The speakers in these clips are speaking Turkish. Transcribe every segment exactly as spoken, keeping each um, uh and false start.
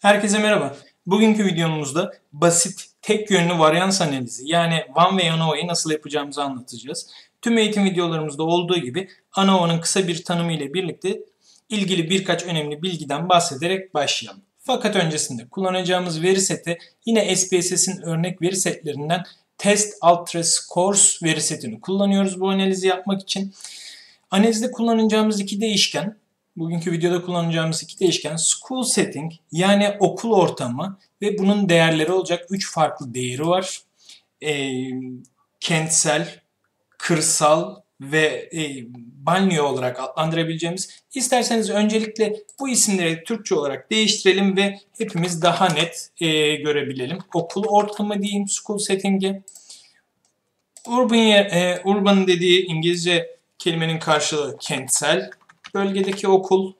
Herkese merhaba. Bugünkü videomuzda basit tek yönlü varyans analizi yani One Way ANOVA'yı nasıl yapacağımızı anlatacağız. Tüm eğitim videolarımızda olduğu gibi ANOVA'nın kısa bir tanımı ile birlikte ilgili birkaç önemli bilgiden bahsederek başlayalım. Fakat öncesinde kullanacağımız veri seti yine S P S S'in örnek veri setlerinden Test Ultra Scores veri setini kullanıyoruz bu analizi yapmak için. Analizde kullanacağımız iki değişken, bugünkü videoda kullanacağımız iki değişken school setting yani okul ortamı ve bunun değerleri olacak üç farklı değeri var. E, kentsel, kırsal ve e, banliyö olarak adlandırabileceğimiz. İsterseniz öncelikle bu isimleri Türkçe olarak değiştirelim ve hepimiz daha net e, görebilelim. Okul ortamı diyeyim school setting'e. Urban, e, urban dediği İngilizce kelimenin karşılığı kentsel bölgedeki okul.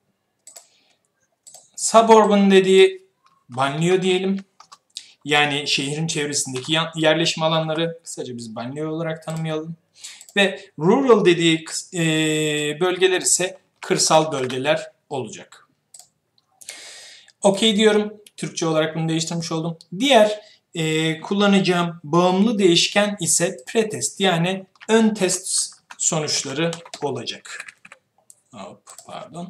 Suburban dediği banliyö diyelim. Yani şehrin çevresindeki yerleşim alanları kısaca biz banliyö olarak tanımlayalım. Ve rural dediği e, bölgeler ise kırsal bölgeler olacak. Okey diyorum. Türkçe olarak bunu değiştirmiş oldum. Diğer e, kullanacağım bağımlı değişken ise pretest yani ön test sonuçları olacak. Hop, pardon.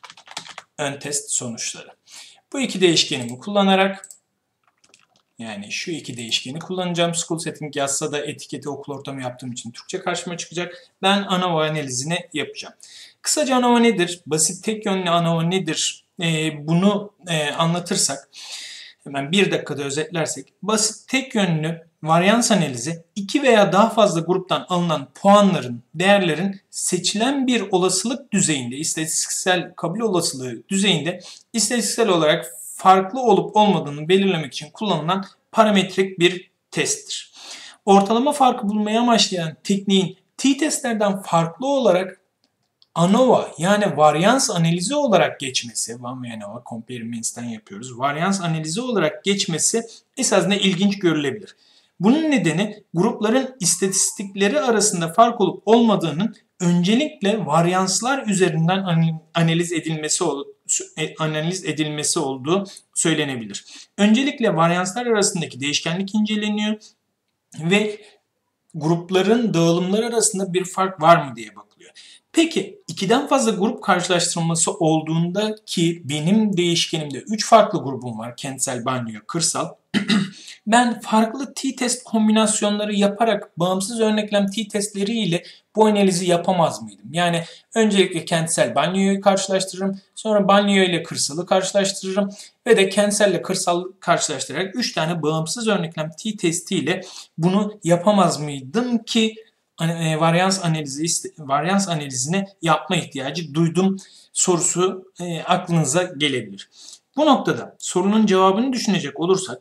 Ön test sonuçları. Bu iki değişkenimi kullanarak yani şu iki değişkeni kullanacağım. School setting yazsa da etiketi okul ortamı yaptığım için Türkçe karşıma çıkacak. Ben ANOVA analizini yapacağım. Kısaca ANOVA nedir? Basit tek yönlü ANOVA nedir? Ee, bunu e, anlatırsak, hemen bir dakikada özetlersek, basit tek yönlü varyans analizi iki veya daha fazla gruptan alınan puanların, değerlerin seçilen bir olasılık düzeyinde, istatistiksel kabul olasılığı düzeyinde istatistiksel olarak farklı olup olmadığını belirlemek için kullanılan parametrik bir testtir. Ortalama farkı bulmayı amaçlayan tekniğin t-testlerden farklı olarak ANOVA yani varyans analizi olarak geçmesi, One Way ANOVA, Compare Means'ten yapıyoruz. Varyans analizi olarak geçmesi esasında ilginç görülebilir. Bunun nedeni grupların istatistikleri arasında fark olup olmadığının öncelikle varyanslar üzerinden analiz edilmesi analiz edilmesi olduğu söylenebilir. Öncelikle varyanslar arasındaki değişkenlik inceleniyor ve grupların dağılımları arasında bir fark var mı diye bakılıyor. Peki ikiden fazla grup karşılaştırılması olduğunda ki benim değişkenimde üç farklı grubum var. Kentsel, banliyö, kırsal. Ben farklı t-test kombinasyonları yaparak bağımsız örneklem t-testleri ile bu analizi yapamaz mıydım? Yani öncelikle kentsel banliyö'yü karşılaştırırım. Sonra banliyö ile kırsalı karşılaştırırım. Ve de kentsel ile kırsalı karşılaştırarak üç tane bağımsız örneklem t-testi ile bunu yapamaz mıydım ki varyans analizi varyans analizini yapma ihtiyacı duydum sorusu e, aklınıza gelebilir. Bu noktada sorunun cevabını düşünecek olursak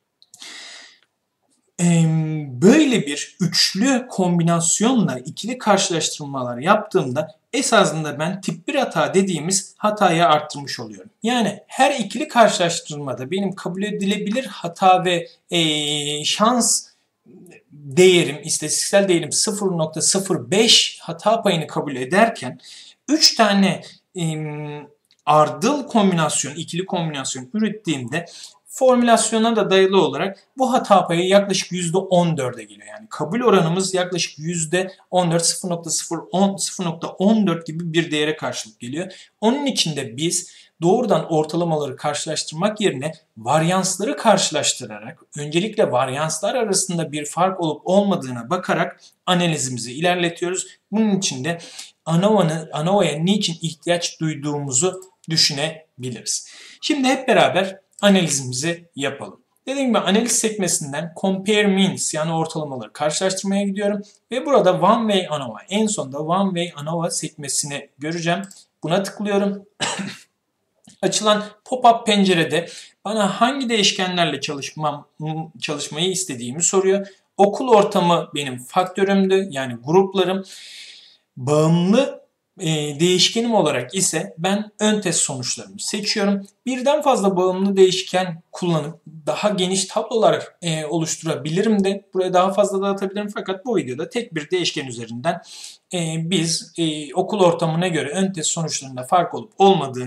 böyle bir üçlü kombinasyonla ikili karşılaştırmalar yaptığımda esasında ben tip bir hata dediğimiz hatayı arttırmış oluyorum. Yani her ikili karşılaştırmada benim kabul edilebilir hata ve e, şans değerim, istatistiksel değerim sıfır nokta sıfır beş hata payını kabul ederken üç tane e, ardıl kombinasyon, ikili kombinasyon ürettiğimde formülasyona da dayalı olarak bu hata payı yaklaşık yüzde on dörde geliyor. Yani kabul oranımız yaklaşık yüzde on dört, sıfır nokta sıfır on, sıfır nokta on dört gibi bir değere karşılık geliyor. Onun için de biz doğrudan ortalamaları karşılaştırmak yerine varyansları karşılaştırarak, öncelikle varyanslar arasında bir fark olup olmadığına bakarak analizimizi ilerletiyoruz. Bunun için de ANOVA'ya niçin ihtiyaç duyduğumuzu düşünebiliriz. Şimdi hep beraber analizimizi yapalım. Dediğim gibi analiz sekmesinden Compare Means yani ortalamaları karşılaştırmaya gidiyorum. Ve burada One Way ANOVA en sonunda One Way ANOVA sekmesini göreceğim. Buna tıklıyorum. Açılan pop-up pencerede bana hangi değişkenlerle çalışmam, çalışmayı istediğimi soruyor. Okul ortamı benim faktörümdü yani gruplarım. Bağımlı e, değişkenim olarak ise ben ön test sonuçlarımı seçiyorum. Birden fazla bağımlı değişken kullanıp daha geniş tablolar e, oluşturabilirim de buraya daha fazla dağıtabilirim fakat bu videoda tek bir değişken üzerinden e, biz e, okul ortamına göre ön test sonuçlarında fark olup olmadığını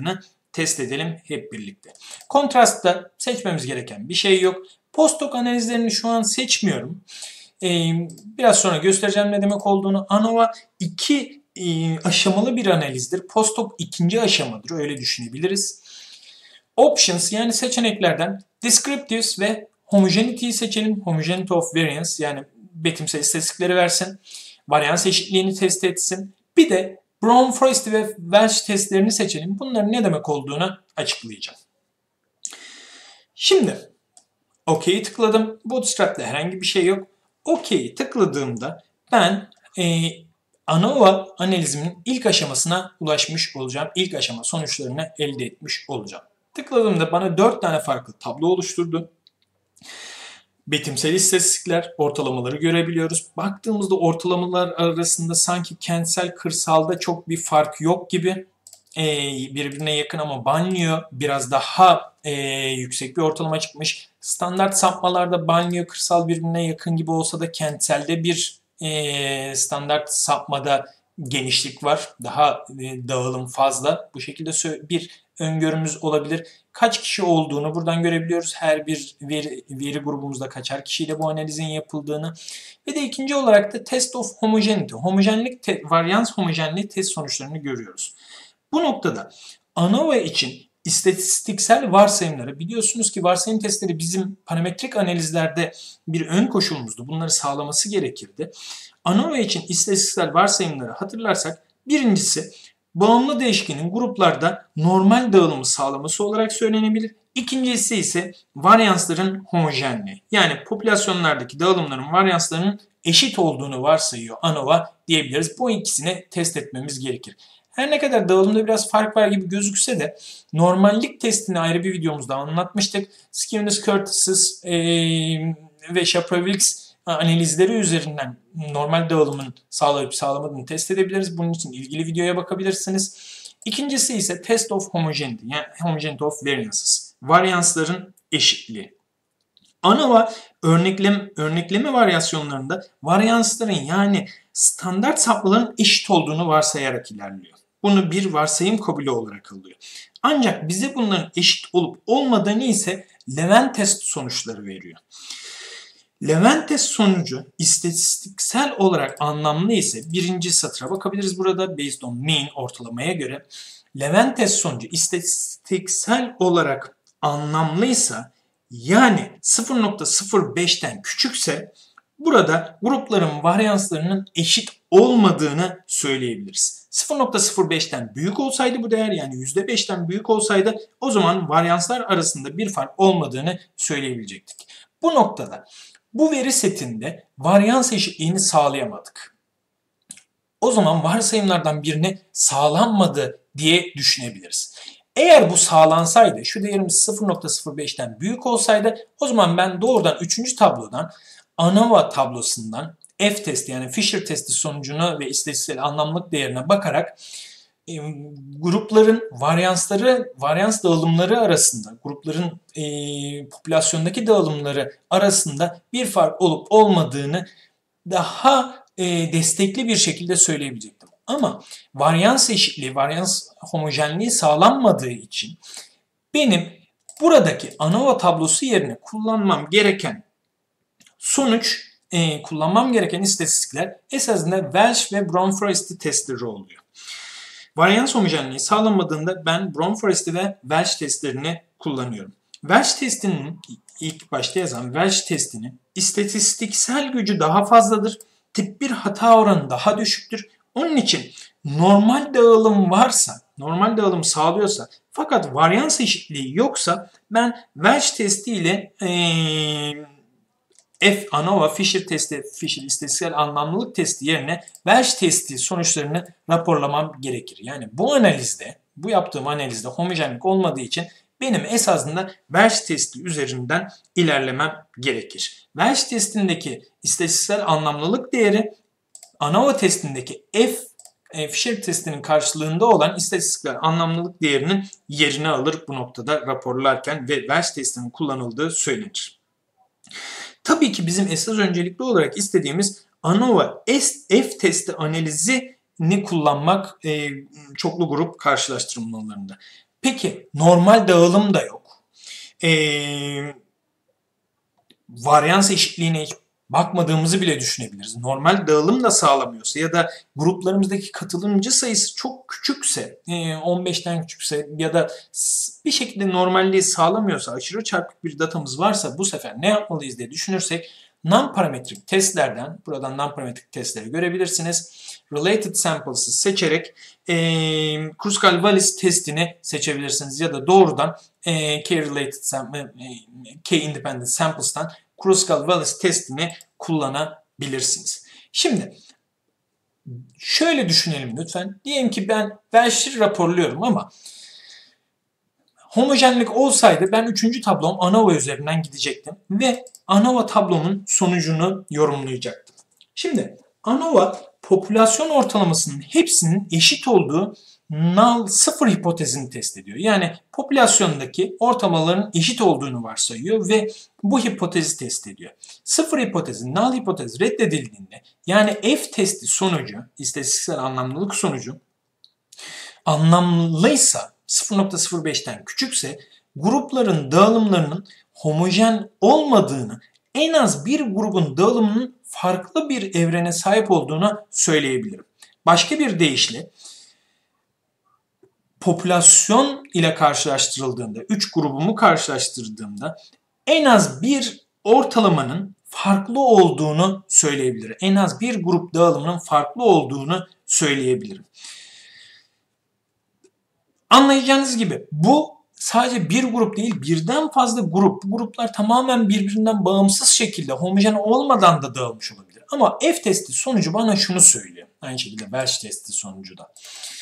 test edelim hep birlikte. Kontrastta seçmemiz gereken bir şey yok. Post-hoc analizlerini şu an seçmiyorum. Ee, biraz sonra göstereceğim ne demek olduğunu. ANOVA iki e, aşamalı bir analizdir. Post-hoc ikinci aşamadır. Öyle düşünebiliriz. Options yani seçeneklerden Descriptives ve Homogeneity'yi seçelim. Homogeneity of Variance yani betimsel istatistikleri versin. Varyans eşitliğini test etsin. Bir de Brown-Foresti ve Welch testlerini seçelim. Bunların ne demek olduğunu açıklayacağım. Şimdi OK'yi tıkladım. Bootstrap'te herhangi bir şey yok. OK'yi tıkladığımda ben e, ANOVA analizimin ilk aşamasına ulaşmış olacağım. İlk aşama sonuçlarını elde etmiş olacağım. Tıkladığımda bana dört tane farklı tablo oluşturdu. Betimsel istatistikler, ortalamaları görebiliyoruz. Baktığımızda ortalamalar arasında sanki kentsel kırsalda çok bir fark yok gibi. Ee, birbirine yakın ama banliyö biraz daha e, yüksek bir ortalama çıkmış. Standart sapmalarda banliyö kırsal birbirine yakın gibi olsa da kentselde bir e, standart sapmada genişlik var. Daha e, dağılım fazla. Bu şekilde bir öngörümüz olabilir. Kaç kişi olduğunu buradan görebiliyoruz. Her bir veri, veri grubumuzda kaçar kişiyle bu analizin yapıldığını. Ve de ikinci olarak da Test of Homogeneity. Homojenlik, te, varyans homojenliği test sonuçlarını görüyoruz. Bu noktada ANOVA için istatistiksel varsayımları biliyorsunuz ki varsayım testleri bizim parametrik analizlerde bir ön koşulumuzdu. Bunları sağlaması gerekirdi. ANOVA için istatistiksel varsayımları hatırlarsak birincisi bağımlı değişkenin gruplarda normal dağılımı sağlaması olarak söylenebilir. İkincisi ise varyansların homojenliği. Yani popülasyonlardaki dağılımların varyanslarının eşit olduğunu varsayıyor ANOVA diyebiliriz. Bu ikisini test etmemiz gerekir. Her ne kadar dağılımda biraz fark var gibi gözükse de normallik testini ayrı bir videomuzda anlatmıştık. Skewness-Curtis ee, ve Shapley-Wilks analizleri üzerinden normal dağılımın sağlayıp sağlamadığını test edebiliriz. Bunun için ilgili videoya bakabilirsiniz. İkincisi ise Test of Homogeneity yani Homogeneity of Variances. Varyansların eşitliği. ANOVA örnekleme, örnekleme varyasyonlarında varyansların yani standart sapmaların eşit olduğunu varsayarak ilerliyor. Bunu bir varsayım kabulü olarak alıyor. Ancak bize bunların eşit olup olmadığını ise Levent test sonuçları veriyor. Levent test sonucu istatistiksel olarak anlamlı ise birinci satıra bakabiliriz burada. Based on mean ortalamaya göre. Levent test sonucu istatistiksel olarak anlamlıysa yani sıfır nokta sıfır beşten küçükse burada grupların varyanslarının eşit olmadığını söyleyebiliriz. sıfır nokta sıfır beşten büyük olsaydı bu değer yani yüzde beşten büyük olsaydı o zaman varyanslar arasında bir fark olmadığını söyleyebilecektik. Bu noktada bu veri setinde varyans eşitliğini sağlayamadık. O zaman varsayımlardan birini sağlanmadı diye düşünebiliriz. Eğer bu sağlansaydı, şu değerimiz sıfır nokta sıfır beşten büyük olsaydı o zaman ben doğrudan üçüncü tablodan ANOVA tablosundan F testi yani Fisher testi sonucunu ve istatistiksel anlamlılık değerine bakarak e, grupların varyansları, varyans dağılımları arasında, grupların e, popülasyondaki dağılımları arasında bir fark olup olmadığını daha e, destekli bir şekilde söyleyebilecektim. Ama varyans eşitliği, varyans homojenliği sağlanmadığı için benim buradaki ANOVA tablosu yerine kullanmam gereken sonuç, e, kullanmam gereken istatistikler esasında Welch ve Brown-Foresti testleri oluyor. Varyans homojenliği sağlanmadığında ben Brown-Foresti ve Welch testlerini kullanıyorum. Welch testinin ilk başta yazan Welch testinin istatistiksel gücü daha fazladır. Tip bir hata oranı daha düşüktür. Onun için normal dağılım varsa, normal dağılım sağlıyorsa fakat varyans eşitliği yoksa ben Welch testi ile ee, F ANOVA Fisher testi, Fisher istatistiksel anlamlılık testi yerine Welch testi sonuçlarını raporlamam gerekir. Yani bu analizde, bu yaptığım analizde homojenlik olmadığı için benim esasında Welch testi üzerinden ilerlemem gerekir. Welch testindeki istatistiksel anlamlılık değeri ANOVA testindeki F Fisher testinin karşılığında olan istatistiksel anlamlılık değerinin yerini alır bu noktada raporlarken ve Welch testinin kullanıldığı söylenir. Tabii ki bizim esas öncelikli olarak istediğimiz ANOVA F testi analizini kullanmak e, çoklu grup karşılaştırmalarında. Peki normal dağılım da yok. Ee, varyans eşitliğine hiç bakmadığımızı bile düşünebiliriz. Normal dağılım da sağlamıyorsa ya da gruplarımızdaki katılımcı sayısı çok küçükse, on beşten küçükse ya da bir şekilde normalliği sağlamıyorsa, aşırı çarpık bir datamız varsa bu sefer ne yapmalıyız diye düşünürsek non-parametrik testlerden, buradan non-parametrik testleri görebilirsiniz. Related Samples'ı seçerek e, Kruskal-Wallis testini seçebilirsiniz ya da doğrudan e, K-Related Sample, K-Independent Samples'tan Kruskal-Wallis testini kullanabilirsiniz. Şimdi şöyle düşünelim lütfen. Diyelim ki ben Welsh'i raporluyorum ama homojenlik olsaydı ben üçüncü tablom ANOVA üzerinden gidecektim ve ANOVA tablomun sonucunu yorumlayacaktım. Şimdi ANOVA popülasyon ortalamasının hepsinin eşit olduğu null sıfır hipotezini test ediyor. Yani popülasyondaki ortalamaların eşit olduğunu varsayıyor ve bu hipotezi test ediyor. Sıfır hipotezi, null hipotezi reddedildiğinde yani F testi sonucu, istatistiksel anlamlılık sonucu anlamlıysa sıfır nokta sıfır beşten küçükse grupların dağılımlarının homojen olmadığını, en az bir grubun dağılımının farklı bir evrene sahip olduğunu söyleyebilirim. Başka bir deyişle popülasyon ile karşılaştırıldığında, üç grubumu karşılaştırdığımda en az bir ortalamanın farklı olduğunu söyleyebilirim. En az bir grup dağılımının farklı olduğunu söyleyebilirim. Anlayacağınız gibi bu sadece bir grup değil, birden fazla grup. Bu gruplar tamamen birbirinden bağımsız şekilde homojen olmadan da dağılmış olabilir. Ama F testi sonucu bana şunu söylüyor. Aynı şekilde Welsh testi sonucu da.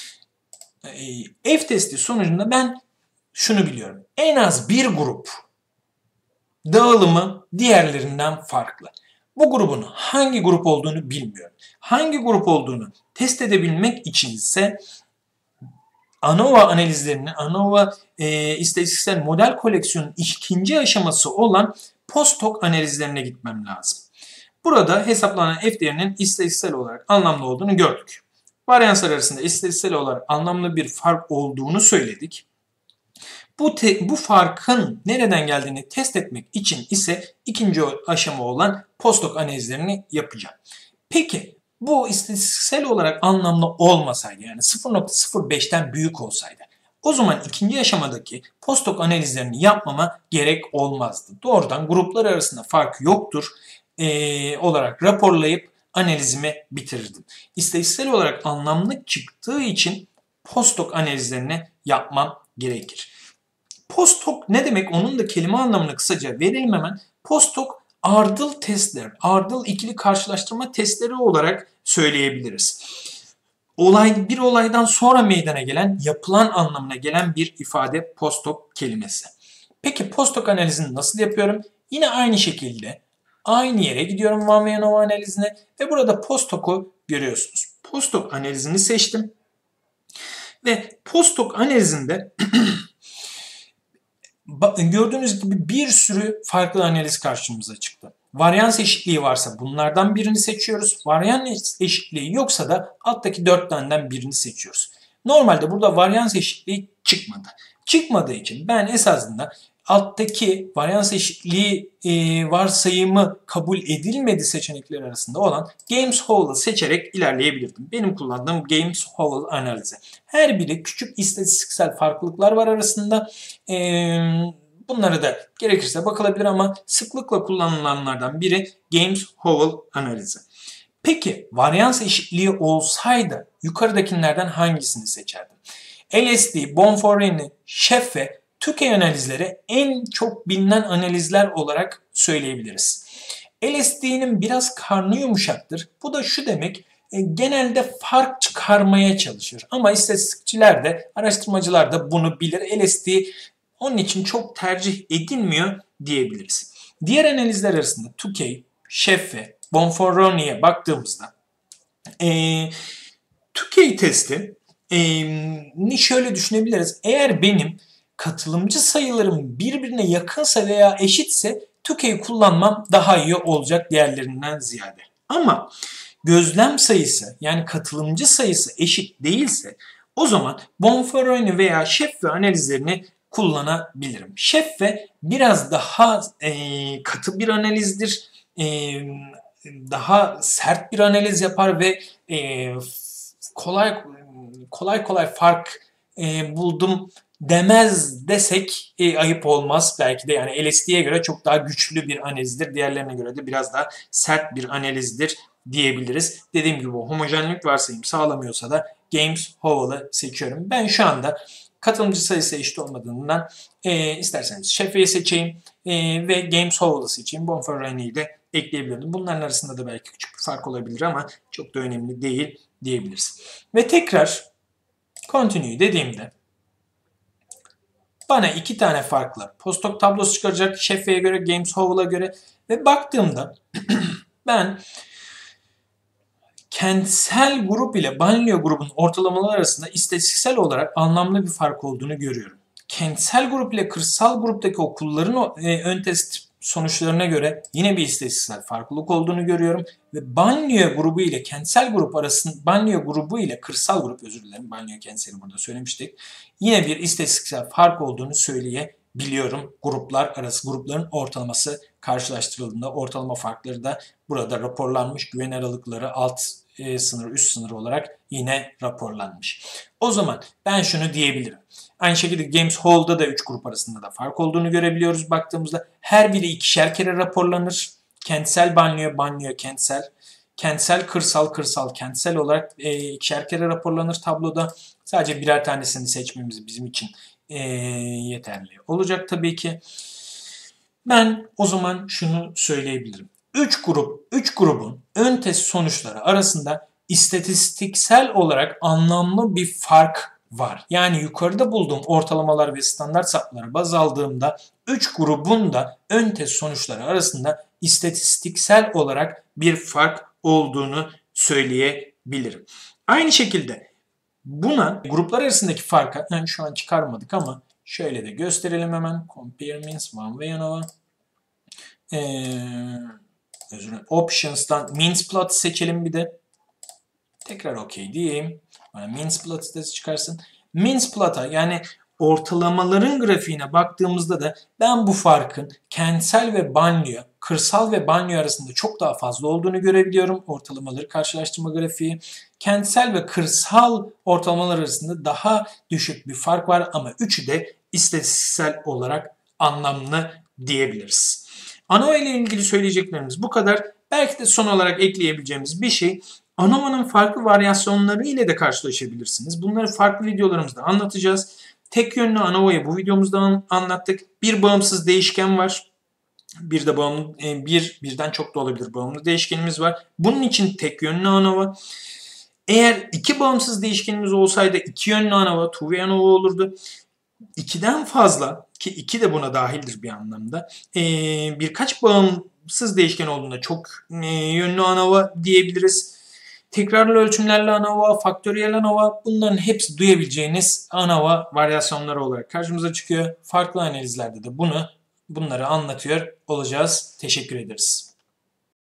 F testi sonucunda ben şunu biliyorum. En az bir grup dağılımı diğerlerinden farklı. Bu grubun hangi grup olduğunu bilmiyorum. Hangi grup olduğunu test edebilmek için ise ANOVA analizlerinin, ANOVA e, istatistiksel model koleksiyonun ikinci aşaması olan post-hoc analizlerine gitmem lazım. Burada hesaplanan F değerinin istatistiksel olarak anlamlı olduğunu gördük. Varyanslar arasında istatistiksel olarak anlamlı bir fark olduğunu söyledik. Bu, te, bu farkın nereden geldiğini test etmek için ise ikinci aşama olan post-hoc analizlerini yapacağım. Peki bu istatistiksel olarak anlamlı olmasaydı, yani sıfır nokta sıfır beşten büyük olsaydı, o zaman ikinci aşamadaki post-hoc analizlerini yapmama gerek olmazdı. Doğrudan gruplar arasında fark yoktur e, olarak raporlayıp analizimi bitirirdim. İstatistiksel olarak anlamlı çıktığı için post-hoc analizlerini yapmam gerekir. Post-hoc ne demek? Onun da kelime anlamını kısaca verelim hemen. Post-hoc ardıl testler, ardıl ikili karşılaştırma testleri olarak söyleyebiliriz. Olay, bir olaydan sonra meydana gelen, yapılan anlamına gelen bir ifade post-hoc kelimesi. Peki post-hoc analizini nasıl yapıyorum? Yine aynı şekilde aynı yere gidiyorum Van ve ANOVA analizine ve burada post-hoc'u görüyorsunuz. Post-hoc analizini seçtim ve post-hoc analizinde gördüğünüz gibi bir sürü farklı analiz karşımıza çıktı. Varyans eşitliği varsa bunlardan birini seçiyoruz. Varyans eşitliği yoksa da alttaki dört taneden birini seçiyoruz. Normalde burada varyans eşitliği çıkmadı. Çıkmadığı için ben esasında alttaki varyans eşitliği e, varsayımı kabul edilmedi seçenekler arasında olan Games-Howell'ı seçerek ilerleyebilirdim. Benim kullandığım Games-Howell analizi. Her biri küçük istatistiksel farklılıklar var arasında. E, bunları da gerekirse bakılabilir ama sıklıkla kullanılanlardan biri Games-Howell analizi. Peki varyans eşitliği olsaydı yukarıdakilerden hangisini seçerdim? L S D, Bonforini, Sheff ve Tukey analizleri en çok bilinen analizler olarak söyleyebiliriz. L S D'nin biraz karnı yumuşaktır. Bu da şu demek, e, genelde fark çıkarmaya çalışır. Ama istatistikçiler de, araştırmacılar da bunu bilir. L S D onun için çok tercih edilmiyor diyebiliriz. Diğer analizler arasında Tukey, Sheff ve Bonforoni'ye baktığımızda e, Tukey testi e, şöyle düşünebiliriz. Eğer benim katılımcı sayılarım birbirine yakınsa veya eşitse Tukey'i kullanmam daha iyi olacak diğerlerinden ziyade. Ama gözlem sayısı yani katılımcı sayısı eşit değilse O zaman Bonferroni veya Scheffe analizlerini kullanabilirim. Scheffe biraz daha e, katı bir analizdir. E, daha sert bir analiz yapar ve e, kolay kolay kolay fark e, buldum demez desek e, ayıp olmaz. Belki de yani L S D'ye göre çok daha güçlü bir analizdir. Diğerlerine göre de biraz daha sert bir analizdir diyebiliriz. Dediğim gibi homojenlik varsayım sağlamıyorsa da Games Howell'ı seçiyorum. Ben şu anda katılımcı sayısı eşit olmadığından e, isterseniz Scheffe'yi seçeyim e, ve Games Howell'ı seçeyim. Bonferroni'yi de ekleyebilirdim. Bunların arasında da belki küçük bir fark olabilir ama çok da önemli değil diyebiliriz. Ve tekrar continue dediğimde bana iki tane farklı postdoc tablosu çıkaracak. Scheffe'ye göre, Games Howell'a göre ve baktığımda ben kentsel grup ile banliyö grubun ortalamaları arasında istatistiksel olarak anlamlı bir fark olduğunu görüyorum. Kentsel grup ile kırsal gruptaki okulların ön test sonuçlarına göre yine bir istatistiksel farklılık olduğunu görüyorum ve banliyö grubu ile kentsel grup arasında banliyö grubu ile kırsal grup özür dilerim banliyö kentseli burada söylemiştik. Yine bir istatistiksel fark olduğunu söyleyebiliyorum. Gruplar arası grupların ortalaması karşılaştırıldığında ortalama farkları da burada raporlanmış. Güven aralıkları alt e, sınır üst sınır olarak yine raporlanmış. O zaman ben şunu diyebilirim. Aynı şekilde Games Hall'da da üç grup arasında da fark olduğunu görebiliyoruz baktığımızda. Her biri ikişer kere raporlanır. Kentsel banliyö, banliyö kentsel. Kentsel kırsal, kırsal kentsel olarak e, ikişer kere raporlanır tabloda. Sadece birer tanesini seçmemiz bizim için e, yeterli olacak tabii ki. Ben o zaman şunu söyleyebilirim. üç grup, üç grubun ön test sonuçları arasında istatistiksel olarak anlamlı bir fark var. Yani yukarıda bulduğum ortalamalar ve standart sapları baz aldığımda üç grubun da ön test sonuçları arasında istatistiksel olarak bir fark olduğunu söyleyebilirim. Aynı şekilde buna gruplar arasındaki farka yani şu an çıkarmadık ama şöyle de gösterelim hemen. Compare means one ve ANOVA. Ee, özür dilerim. Options'tan means plot seçelim bir de. Tekrar OK diyeyim. Bana means plot'ı da çıkarsın. Means plot'a yani ortalamaların grafiğine baktığımızda da ben bu farkın kentsel ve banliyö, kırsal ve banliyö arasında çok daha fazla olduğunu görebiliyorum. Ortalamaları karşılaştırma grafiği. Kentsel ve kırsal ortalamalar arasında daha düşük bir fark var ama üçü de istatistiksel olarak anlamlı diyebiliriz. ANOVA ile ilgili söyleyeceklerimiz bu kadar. Belki de son olarak ekleyebileceğimiz bir şey, ANOVA'nın farklı varyasyonları ile de karşılaşabilirsiniz. Bunları farklı videolarımızda anlatacağız. Tek yönlü ANOVA'yı bu videomuzda anlattık. Bir bağımsız değişken var. Bir de bağımlı, bir, birden çok da olabilir bağımlı değişkenimiz var. Bunun için tek yönlü ANOVA. Eğer iki bağımsız değişkenimiz olsaydı iki yönlü ANOVA, two-way ANOVA olurdu. İkiden fazla ki iki de buna dahildir bir anlamda. Ee, birkaç bağımsız değişken olduğunda çok e, yönlü ANOVA diyebiliriz. Tekrarlı ölçümlerle ANOVA, faktöriyel ANOVA bunların hepsi duyabileceğiniz ANOVA varyasyonları olarak karşımıza çıkıyor. Farklı analizlerde de bunu bunları anlatıyor olacağız. Teşekkür ederiz.